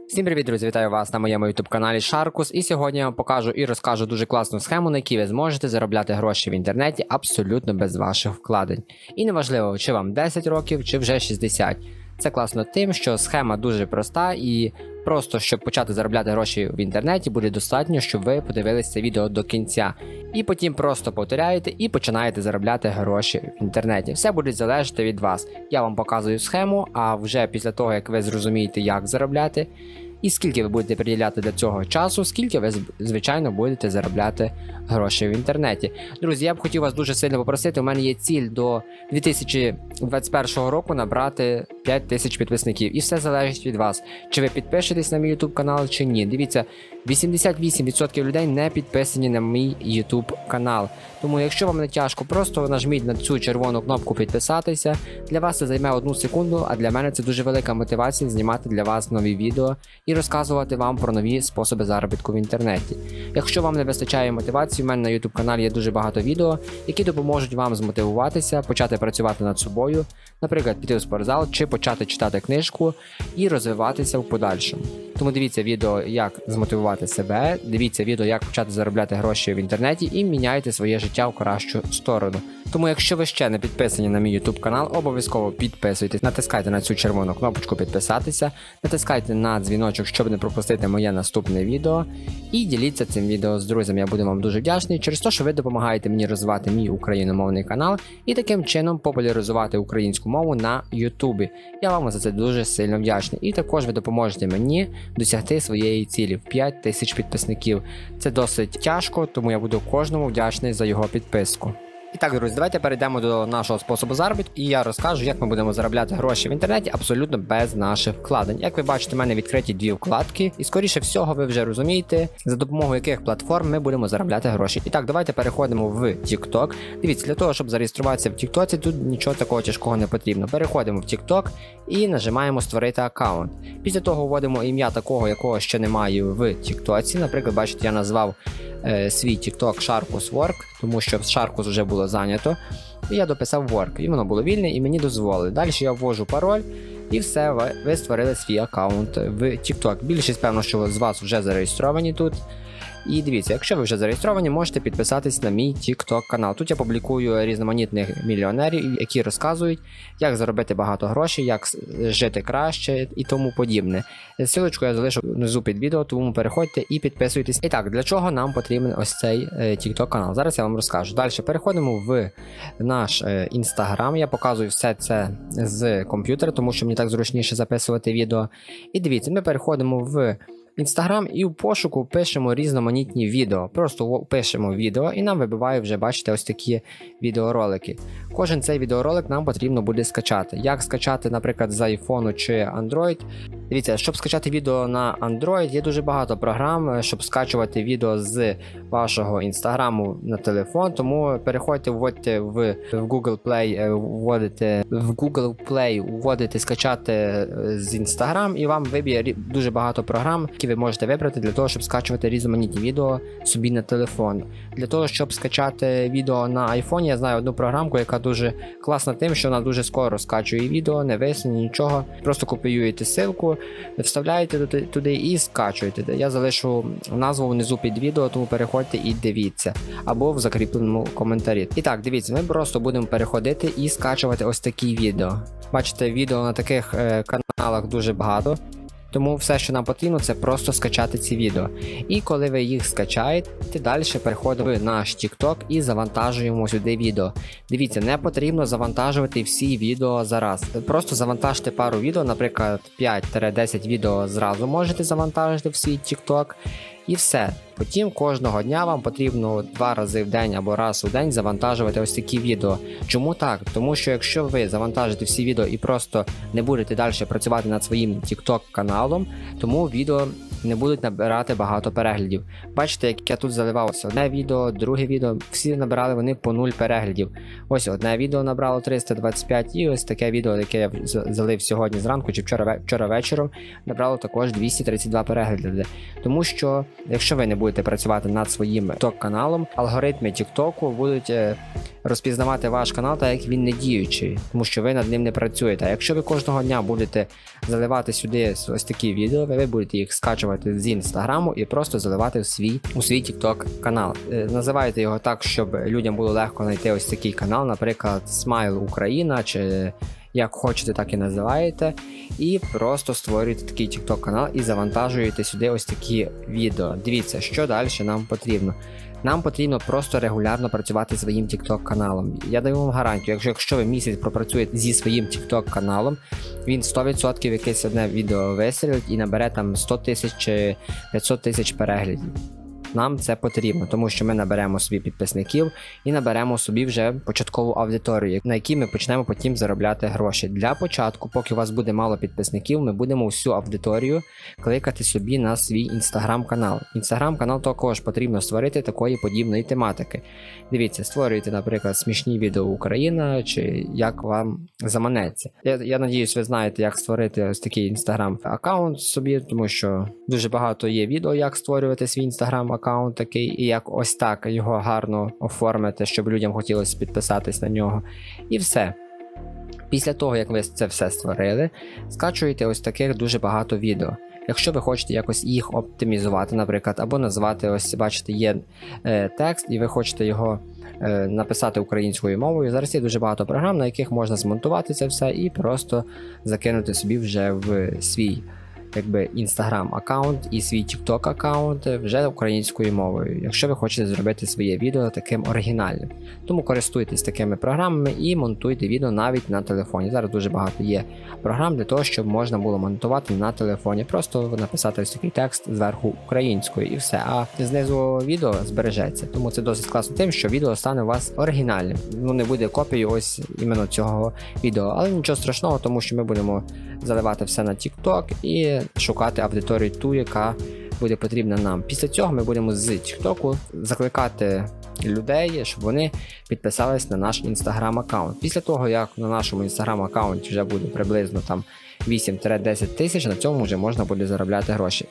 Всім привіт, друзі! Вітаю вас на моєму YouTube каналі Шаркус. І сьогодні я вам покажу і розкажу дуже класну схему, на якій ви зможете заробляти гроші в інтернеті абсолютно без ваших вкладень. І неважливо, чи вам 10 років, чи вже 60. Це класно тим, що схема дуже проста і просто, щоб почати заробляти гроші в інтернеті, буде достатньо, щоб ви подивилися це відео до кінця. І потім просто повторяєте і починаєте заробляти гроші в інтернеті. Все буде залежати від вас. Я вам показую схему, а вже після того, як ви зрозумієте, як заробляти, і скільки ви будете приділяти для цього часу, скільки ви, звичайно, будете заробляти гроші в інтернеті. Друзі, я б хотів вас дуже сильно попросити, у мене є ціль до 2021 року набрати 5000 підписників. І все залежить від вас, чи ви підпишетесь на мій YouTube канал, чи ні. Дивіться, 88% людей не підписані на мій YouTube канал. Тому якщо вам не тяжко, просто нажміть на цю червону кнопку підписатися. Для вас це займе 1 секунду, а для мене це дуже велика мотивація знімати для вас нові відео і розказувати вам про нові способи заробітку в інтернеті. Якщо вам не вистачає мотивації, у мене на YouTube каналі є дуже багато відео, які допоможуть вам змотивуватися, почати працювати над собою, наприклад, піти в спортзал чи почати читати книжку і розвиватися в подальшому. Тому дивіться відео, як змотивувати себе, дивіться відео, як почати заробляти гроші в інтернеті і міняйте своє життя в кращу сторону. Тому якщо ви ще не підписані на мій YouTube канал, обов'язково підписуйтесь, натискайте на цю червону кнопочку підписатися, натискайте на дзвіночок, щоб не пропустити моє наступне відео, і діліться цим відео з друзями. Я буду вам дуже вдячний через те, що ви допомагаєте мені розвивати мій україномовний канал і таким чином популяризувати українську мову на YouTube. Я вам за це дуже сильно вдячний. І також ви допоможете мені досягти своєї цілі в 5000 підписників. Це досить тяжко, тому я буду кожному вдячний за його підписку. І так, друзі, давайте перейдемо до нашого способу заробітку, і я розкажу, як ми будемо заробляти гроші в інтернеті абсолютно без наших вкладень. Як ви бачите, в мене відкриті 2 вкладки, і скоріше всього ви вже розумієте, за допомогою яких платформ ми будемо заробляти гроші. І так, давайте переходимо в TikTok. Дивіться, для того, щоб зареєструватися в TikTok, тут нічого такого тяжкого не потрібно. Переходимо в TikTok і нажимаємо створити аккаунт. Після того вводимо ім'я такого, якого ще немає в TikTok. Наприклад, бачите, я назвав свій TikTok Sharkus Work, тому що Sharkus вже було зайнято. І я дописав Work, і воно було вільне, і мені дозволили. Далі я ввожу пароль, і все, ви створили свій аккаунт в TikTok. Більшість, певно, що з вас вже зареєстровані тут. І дивіться, якщо ви вже зареєстровані, можете підписатись на мій TikTok канал. Тут я публікую різноманітних мільйонерів, які розказують, як заробити багато грошей, як жити краще і тому подібне. Ссылочку я залишу внизу під відео, тому переходьте і підписуйтесь. І так, для чого нам потрібен ось цей TikTok канал? Зараз я вам розкажу. Далі переходимо в наш Instagram. Я показую все це з комп'ютера, тому що мені так зручніше записувати відео. І дивіться, ми переходимо в Instagram і в пошуку пишемо різноманітні відео. Просто пишемо відео і нам вибиває вже, бачите, ось такі відеоролики. Кожен цей відеоролик нам потрібно буде скачати. Як скачати, наприклад, з iPhone чи Android? Дивіться, щоб скачати відео на Android, є дуже багато програм, щоб скачувати відео з вашого інстаграму на телефон, тому переходьте, вводьте в Google Play, вводите скачати з Instagram, і вам виб'є дуже багато програм, які ви можете вибрати для того, щоб скачувати різноманітні відео собі на телефон. Для того, щоб скачати відео на iPhone, я знаю одну програмку, яка дуже класна тим, що вона дуже скоро скачує відео, не висне, нічого. Просто копіюєте ссылку, вставляєте туди і скачуєте. Я залишу назву внизу під відео, тому переходьте і дивіться. Або в закріпленому коментарі. І так, дивіться, ми просто будемо переходити і скачувати ось такі відео. Бачите, відео на таких каналах дуже багато. Тому все, що нам потрібно, це просто скачати ці відео. І коли ви їх скачаєте, далі переходимо в наш TikTok і завантажуємо сюди відео. Дивіться, не потрібно завантажувати всі відео зараз. Просто завантажте пару відео, наприклад, 5-10 відео зразу можете завантажити в свій TikTok. І все. Потім кожного дня вам потрібно 2 рази в день або раз у день завантажувати ось такі відео. Чому так? Тому що якщо ви завантажите всі відео і просто не будете далі працювати над своїм TikTok каналом, тому відео не будуть набирати багато переглядів. Бачите, як я тут заливав ось одне відео, друге відео, всі набирали вони по 0 переглядів. Ось одне відео набрало 325 і ось таке відео, яке я залив сьогодні зранку чи вчора вечором, набрало також 232 перегляди. Тому що, якщо ви не будете працювати над своїм TikTok каналом, алгоритми TikTok будуть розпізнавати ваш канал, так як він не діючий, тому що ви над ним не працюєте. А якщо ви кожного дня будете заливати сюди ось такі відео, ви будете їх скачувати з інстаграму і просто заливати у свій TikTok канал. Називайте його так, щоб людям було легко знайти ось такий канал, наприклад, Smile Україна, чи як хочете, так і називаєте. І просто створюєте такий TikTok канал і завантажуєте сюди ось такі відео. Дивіться, що далі нам потрібно. Нам потрібно просто регулярно працювати зі своїм TikTok каналом. Я даю вам гарантію, якщо ви місяць пропрацюєте зі своїм TikTok каналом, він 100% якесь одне відео вистрілить і набере там 100 тисяч чи 500 тисяч переглядів. Нам це потрібно, тому що ми наберемо собі підписників і наберемо собі вже початкову аудиторію, на якій ми почнемо потім заробляти гроші. Для початку, поки у вас буде мало підписників, ми будемо всю аудиторію кликати собі на свій інстаграм-канал. Інстаграм-канал також потрібно створити такої подібної тематики. Дивіться, створюйте, наприклад, смішні відео Україна, чи як вам заманеться. Я надіюсь, ви знаєте, як створити ось такий інстаграм-аккаунт собі, тому що дуже багато є відео, як створювати свій інстаграм-аккаунт такий, і як ось так його гарно оформити, щоб людям хотілося підписатись на нього. І все. Після того, як ви це все створили, скачуєте ось таких дуже багато відео. Якщо ви хочете якось їх оптимізувати, наприклад, або назвати, ось бачите, є текст, і ви хочете його написати українською мовою, зараз є дуже багато програм, на яких можна змонтувати це все і просто закинути собі вже в свій Instagram аккаунт і свій TikTok аккаунт вже українською мовою, якщо ви хочете зробити своє відео таким оригінальним. Тому користуйтесь такими програмами і монтуйте відео навіть на телефоні. Зараз дуже багато є програм для того, щоб можна було монтувати на телефоні. Просто написати ось такий текст зверху українською і все, а знизу відео збережеться. Тому це досить класно тим, що відео стане у вас оригінальним. Не буде копією ось іменно цього відео, але нічого страшного, тому що ми будемо заливати все на TikTok і шукати аудиторію ту, яка буде потрібна нам. Після цього ми будемо з TikTok закликати людей, щоб вони підписались на наш інстаграм аккаунт. Після того, як на нашому інстаграм аккаунті вже буде приблизно там 8-10 тисяч, на цьому вже можна буде заробляти гроші.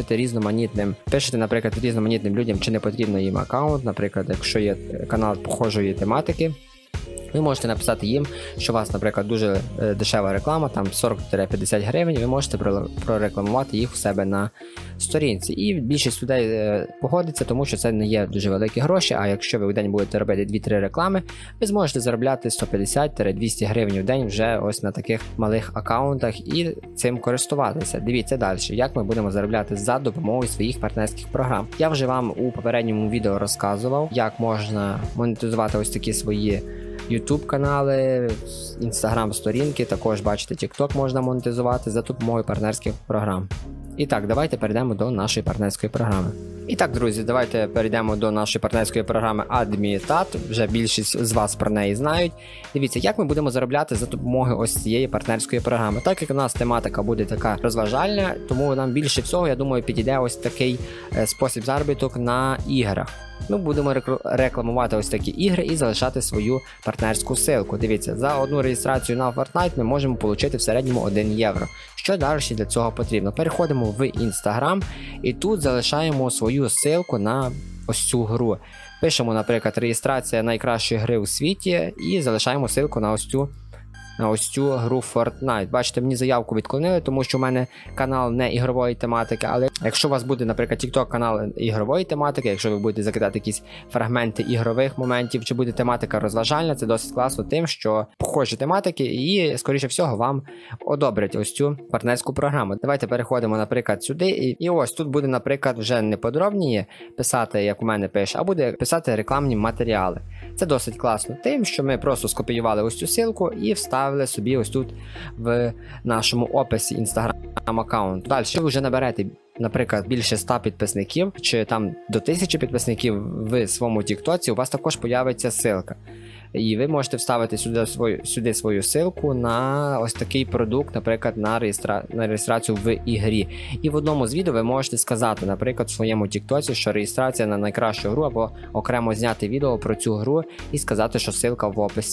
Пишете, наприклад, різноманітним людям, чи не потрібно їм аккаунт, наприклад, якщо є канал похожої тематики, ви можете написати їм, що у вас, наприклад, дуже дешева реклама, там 40-50 гривень, ви можете прорекламувати їх у себе на сторінці. І більшість людей погодиться, тому що це не є дуже великі гроші, а якщо ви в день будете робити 2-3 реклами, ви зможете заробляти 150-200 гривень в день вже ось на таких малих аккаунтах і цим користуватися. Дивіться далі, як ми будемо заробляти за допомогою своїх партнерських програм. Я вже вам у попередньому відео розказував, як можна монетизувати ось такі свої YouTube канали, Instagram сторінки, також бачите, TikTok можна монетизувати за допомогою партнерських програм. І так, давайте перейдемо до нашої партнерської програми. І так, друзі, давайте перейдемо до нашої партнерської програми Admitat. Вже більшість з вас про неї знають. Дивіться, як ми будемо заробляти за допомогою ось цієї партнерської програми. Так як у нас тематика буде така розважальна, тому нам більше всього, я думаю, підійде ось такий спосіб заробіток на іграх. Ми будемо рекламувати ось такі ігри і залишати свою партнерську ссылку. Дивіться, за одну реєстрацію на Fortnite ми можемо отримати в середньому 1 євро. Що далі для цього потрібно? Переходимо в Instagram і тут залишаємо свою ссылку на ось цю гру. Пишемо, наприклад, реєстрація найкращої гри у світі і залишаємо ссылку на ось цю гру Fortnite. Бачите, мені заявку відклонили, тому що в мене канал не ігрової тематики, але якщо у вас буде, наприклад, TikTok канал ігрової тематики, якщо ви будете закидати якісь фрагменти ігрових моментів, чи буде тематика розважальна, це досить класно тим, що похожі тематики і, скоріше всього, вам одобрять ось цю партнерську програму. Давайте переходимо, наприклад, сюди, і ось тут буде, наприклад, вже не подробніше писати, як у мене пише, а буде писати рекламні матеріали. Це досить класно тим, що ми просто скопіювали ось цю ссылку і вставили собі ось тут в нашому описі Instagram аккаунту. Далі ви вже наберете, наприклад, більше 100 підписників, чи там до 1000 підписників в своєму TikTok, у вас також появиться ссылка. І ви можете вставити сюди свою ссылку на ось такий продукт, наприклад, на реєстрацію в ігрі. І в одному з відео ви можете сказати, наприклад, в своєму TikTok, що реєстрація на найкращу гру, або окремо зняти відео про цю гру і сказати, що ссылка в описі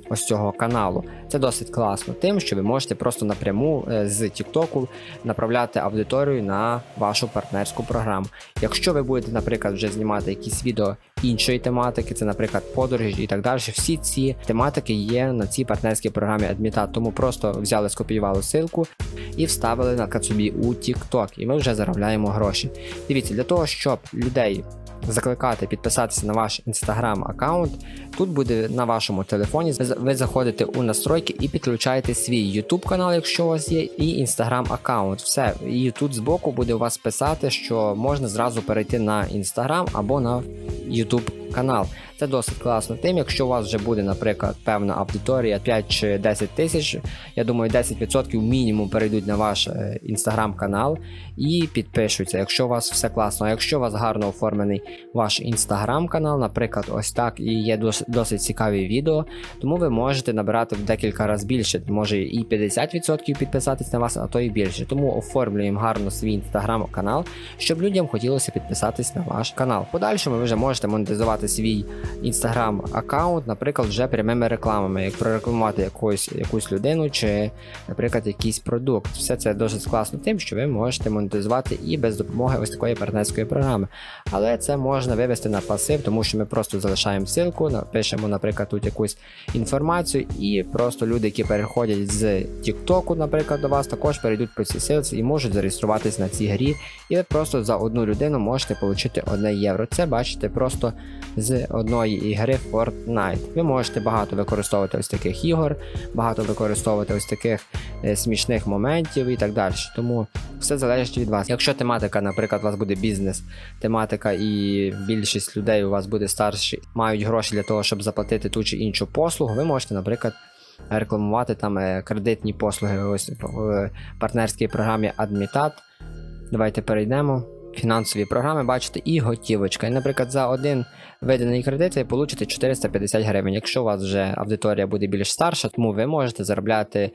ось цього каналу. Це досить класно тим, що ви можете просто напряму з TikTok направляти аудиторію на вашу партнерську програму. Якщо ви будете, наприклад, вже знімати якісь відео іншої тематики, це, наприклад, подорожі і так далі, всі ці тематики є на цій партнерській програмі Admitat, тому просто взяли, скопіювали ссылку і вставили на собі у TikTok, і ми вже заробляємо гроші. Дивіться, для того, щоб людей закликати підписатися на ваш Instagram аккаунт, тут буде на вашому телефоні, ви заходите у настройки і підключаєте свій YouTube канал, якщо у вас є, і Instagram аккаунт. Все, і тут збоку буде у вас писати, що можна зразу перейти на Instagram або на YouTube канал. Це досить класно тим, якщо у вас вже буде, наприклад, певна аудиторія 5 чи 10 тисяч, я думаю, 10% мінімум перейдуть на ваш Instagram канал і підпишуться, якщо у вас все класно. А якщо у вас гарно оформлений ваш Instagram канал, наприклад, ось так, і є досить цікаві відео, тому ви можете набирати в декілька разів більше, може і 50% підписатись на вас, а то і більше. Тому оформлюємо гарно свій Instagram канал, щоб людям хотілося підписатись на ваш канал. В подальшому ви вже можете монетизувати свій Instagram аккаунт, наприклад, вже прямими рекламами, як прорекламувати якусь людину чи, наприклад, якийсь продукт. Все це досить класно тим, що ви можете монетизувати і без допомоги ось такої партнерської програми. Але це можна вивести на пасив, тому що ми просто залишаємо ссылку, напишемо, наприклад, тут якусь інформацію, і просто люди, які переходять з TikTok, наприклад, до вас, також перейдуть по цій ссылці і можуть зареєструватись на цій грі, і ви просто за одну людину можете отримати 1 євро. Це бачите просто з одної ігри Fortnite. Ви можете багато використовувати ось таких ігор, багато використовувати ось таких смішних моментів і так далі. Тому все залежить від вас. Якщо тематика, наприклад, у вас буде бізнес-тематика і більшість людей у вас буде старші, мають гроші для того, щоб заплатити ту чи іншу послугу, ви можете, наприклад, рекламувати там кредитні послуги ось в партнерській програмі Admitat. Давайте перейдемо. Фінансові програми, бачите, і готівочка. І, наприклад, за один виданий кредит ви получите 450 гривень. Якщо у вас вже аудиторія буде більш старша, тому ви можете заробляти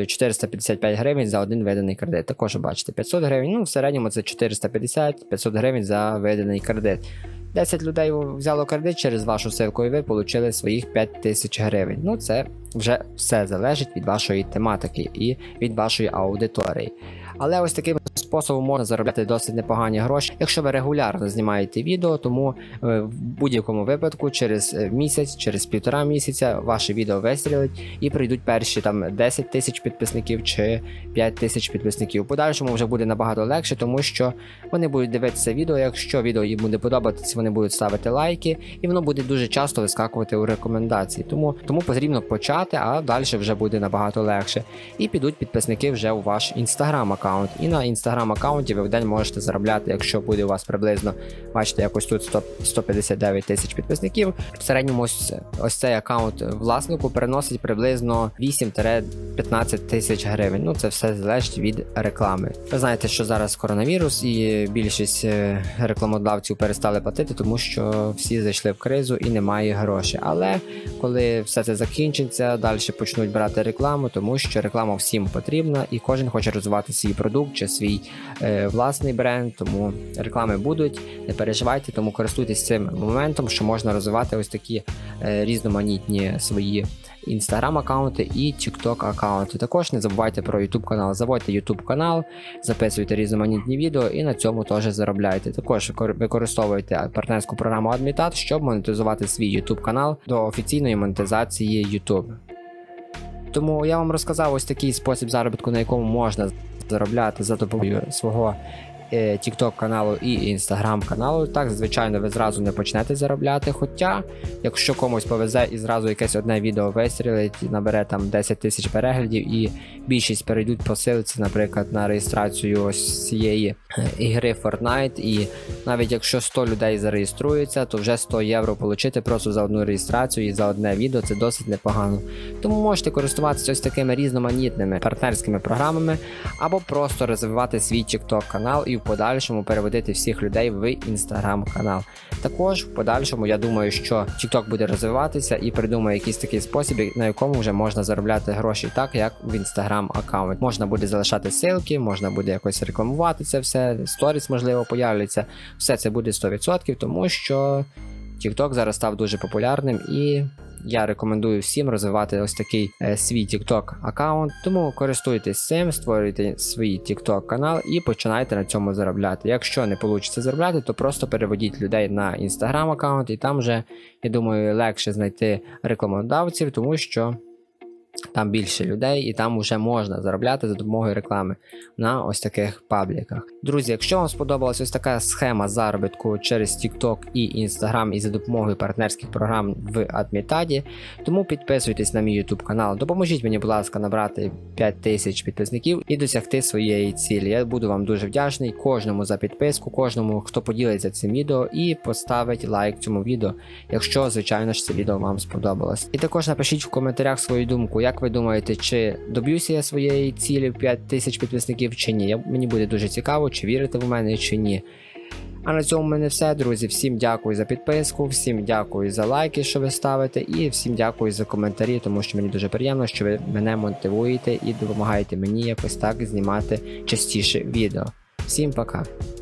455 гривень за один виданий кредит. Також бачите, 500 гривень, ну в середньому це 450-500 гривень за виданий кредит. 10 людей взяло кредит через вашу ссылку і ви отримали своїх 5000 гривень. Ну це вже все залежить від вашої тематики і від вашої аудиторії. Але ось таким способом можна заробляти досить непогані гроші, якщо ви регулярно знімаєте відео, тому в будь-якому випадку через місяць, через 1,5 місяця ваше відео вистрілить і прийдуть перші там 10 тисяч підписників чи 5 тисяч підписників. В подальшому вже буде набагато легше, тому що вони будуть дивитися відео, якщо відео їм буде подобатися, вони будуть ставити лайки, і воно буде дуже часто вискакувати у рекомендації. Тому потрібно почати, а далі вже буде набагато легше. І підуть підписники вже у ваш Instagram аккаунт. І на Instagram аккаунті ви в день можете заробляти, якщо буде у вас приблизно, бачите, якось тут 159 тисяч підписників. В середньому ось цей аккаунт власнику переносить приблизно 8-15 тисяч гривень. Ну це все залежить від реклами. Ви знаєте, що зараз коронавірус і більшість рекламодавців перестали платити, тому що всі зайшли в кризу і немає грошей. Але коли все це закінчиться, далі почнуть брати рекламу, тому що реклама всім потрібна і кожен хоче розвивати свій продукт чи свій власний бренд, тому реклами будуть, не переживайте, тому користуйтесь цим моментом, що можна розвивати ось такі різноманітні свої Instagram аккаунти і TikTok аккаунти. Також не забувайте про YouTube канал, заводьте YouTube канал, записуйте різноманітні відео і на цьому теж заробляйте. Також використовуйте партнерську програму Admitat, щоб монетизувати свій YouTube канал до офіційної монетизації YouTube. Тому я вам розказав ось такий спосіб заробітку, на якому можна заробляти за допомогою свого TikTok каналу і Instagram каналу. Так, звичайно, ви зразу не почнете заробляти, хоча, якщо комусь повезе і зразу якесь одне відео вистрілить, набере там 10 тисяч переглядів і більшість перейдуть по ссылці, наприклад, на реєстрацію ось цієї ігри Fortnite, і навіть якщо 100 людей зареєструються, то вже 100 євро отримати просто за одну реєстрацію і за одне відео, це досить непогано. Тому можете користуватися ось такими різноманітними партнерськими програмами, або просто розвивати свій TikTok канал і в подальшому переводити всіх людей в Instagram канал. Також в подальшому я думаю, що TikTok буде розвиватися і придумає якийсь такий спосіб, на якому вже можна заробляти гроші так, як в Instagram аккаунт. Можна буде залишати ссылки, можна буде якось рекламувати це все, сторіс можливо появляться. Все це буде 100%, тому що TikTok зараз став дуже популярним, і я рекомендую всім розвивати ось такий свій TikTok аккаунт, тому користуйтесь цим, створюйте свій TikTok канал і починайте на цьому заробляти. Якщо не вийде заробляти, то просто переводіть людей на Instagram аккаунт, і там вже, я думаю, легше знайти рекламодавців, тому що там більше людей і там вже можна заробляти за допомогою реклами на ось таких пабліках. Друзі, якщо вам сподобалась ось така схема заробітку через TikTok і Instagram і за допомогою партнерських програм в Адмітаді, тому підписуйтесь на мій YouTube канал, допоможіть мені, будь ласка, набрати 5000 підписників і досягти своєї цілі. Я буду вам дуже вдячний кожному за підписку, кожному, хто поділиться цим відео і поставить лайк цьому відео, якщо, звичайно ж, це відео вам сподобалось. І також напишіть в коментарях свою думку, як ви думаєте, чи доб'юся я своєї цілі в 5000 підписників чи ні. Мені буде дуже цікаво, чи вірите в мене, чи ні. А на цьому в мене все, друзі. Всім дякую за підписку, всім дякую за лайки, що ви ставите, і всім дякую за коментарі, тому що мені дуже приємно, що ви мене мотивуєте і допомагаєте мені якось так знімати частіше відео. Всім пока!